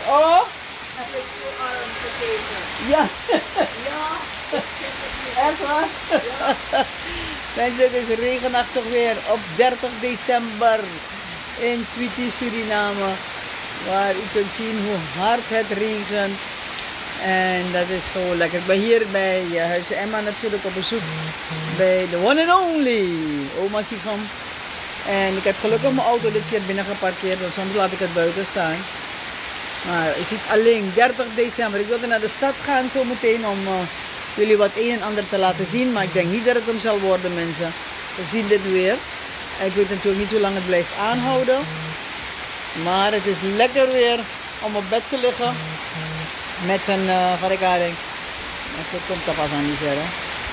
Oh? Heb ik zo arm gekeken. Ja. Ja. Echt waar? Ja. Mensen, het is regenachtig weer op 30 december in Sweetie, Suriname. Waar u kunt zien hoe hard het regent. En dat is gewoon lekker. Ik ben hier bij Huis Emma natuurlijk op bezoek. Bij de one and only oma Sigam. En ik heb gelukkig mijn auto dit keer binnen geparkeerd. Want soms laat ik het buiten staan. Maar je ziet alleen 30 december. Ik wilde naar de stad gaan zo meteen om jullie wat een en ander te laten zien. Maar ik denk niet dat het hem zal worden, mensen. We zien dit weer. En ik weet natuurlijk niet hoe lang het blijft aanhouden. Maar het is lekker weer om op bed te liggen. Met een verrekaring. Het komt er pas aan die verre.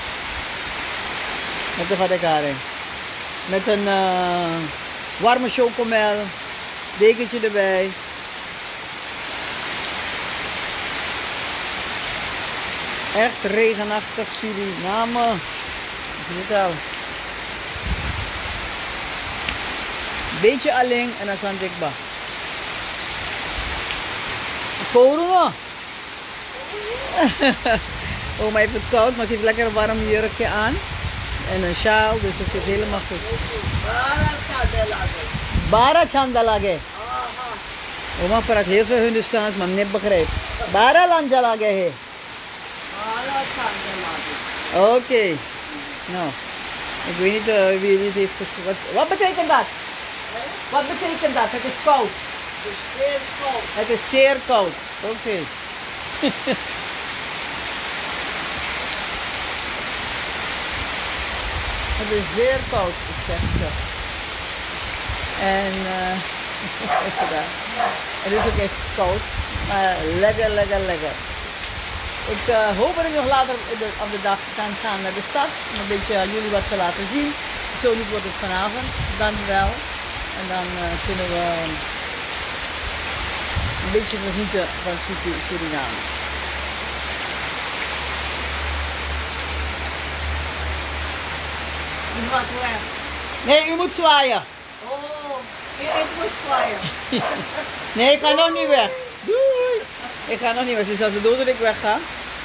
Met een verrekaring. Met een warme chocomel. Dekentje erbij. Echt regenachtig Suriname. Zie je het al? Beetje alleen en dan sta ik bij. Corona. Oma heeft het koud, maar ze heeft lekker een warm jurkje aan. En een sjaal, dus het is helemaal goed. Bara chandalage. Oma praat heel veel Hindustaans, maar niet begrijpt. Bara landalage he. Oké. Nou, ik weet niet wie dit heeft gezegd. Wat betekent dat? Wat betekent dat? Het is koud. Het is zeer koud. Het is zeer koud. Oké. Het is zeer koud, ik zeg het. En het is ook echt koud. Maar lekker, lekker, lekker. Ik hoop dat ik nog later op de dag kan gaan naar de stad. Om een beetje jullie wat te laten zien. Zo niet wordt het vanavond. Dan wel. En dan kunnen we een beetje genieten van Suriname. Nee, u moet zwaaien. Oh, ik moet zwaaien. Nee, ik ga nog niet weg. Doei. Ik ga nog niet weg. Ze is als ze dood dat ik weg ga.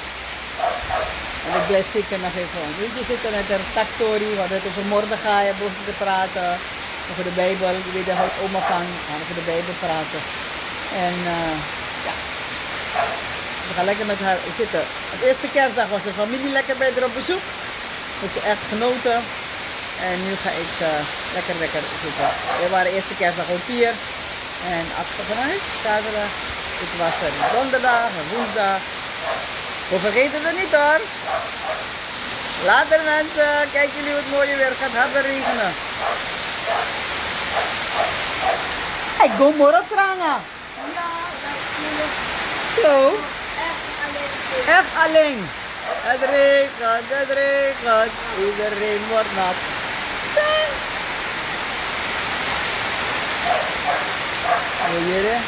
En ik blijf zeker nog even. Weet je, zitten met een taktori, we hadden het over Mordechai, boven te praten. Over de Bijbel, ik weet daar houdt oma van. We gaan over de Bijbel praten. En ja, we gaan lekker met haar zitten. Op eerste kerstdag was de familie lekker bij haar op bezoek. Heeft ze echt genoten. En nu ga ik lekker zitten. We waren eerste kerstdag ook hier. En achter van huis, zaterdag. Dit was er donderdag en woensdag. We vergeten het niet hoor. Later mensen, kijken jullie hoe het mooie weer gaat harder regenen. Ik go morgen tranga. Ja, natuurlijk. Zo. Echt alleen. Echt alleen. Het regent. Iedereen wordt nat. Hier hè.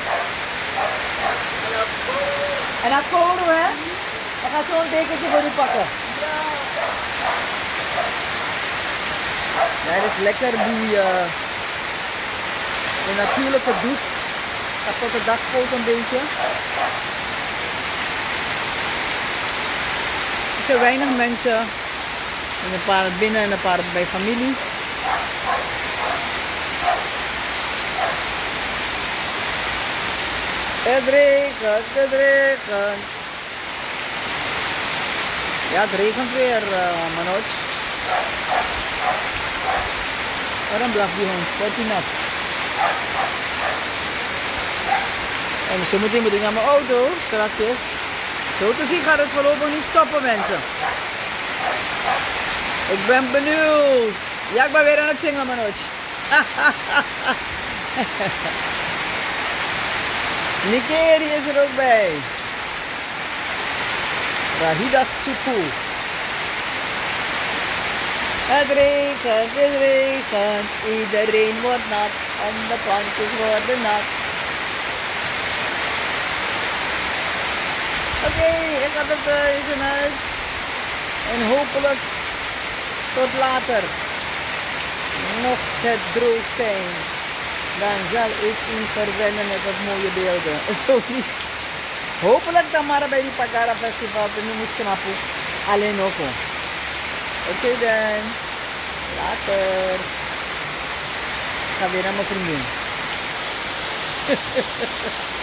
En dat koren hè. Ik ga zo'n dekentje voor u pakken. Ja, het is lekker die de natuurlijke douche. Gaat tot de dakgoot een beetje. Er zijn weinig mensen. En een paar binnen en een paar bij familie. Het regent. Ja, het regent weer, Manoj. Waarom blijft die hond? Wordt die nat? En zo meteen moet ik naar mijn auto, strakjes. Zo te zien gaat het voorlopig niet stoppen, mensen. Ik ben benieuwd. Ja, ik ben weer aan het zingen, Manoj. Nikeri is er ook bij. Rahida Suku. Het regent. Iedereen wordt nat. En de plantjes worden nat. Oké, ik ga het thuis in huis. En hopelijk tot later. Mocht het droog zijn. dan zal ik u verwennen met wat mooie beelden. Sorry. Hopelijk dan maar bij die Pagara Festival. Nu moest knappen. Alleen ook. Oké dan. Later. Ik ga weer naar mijn vriendin.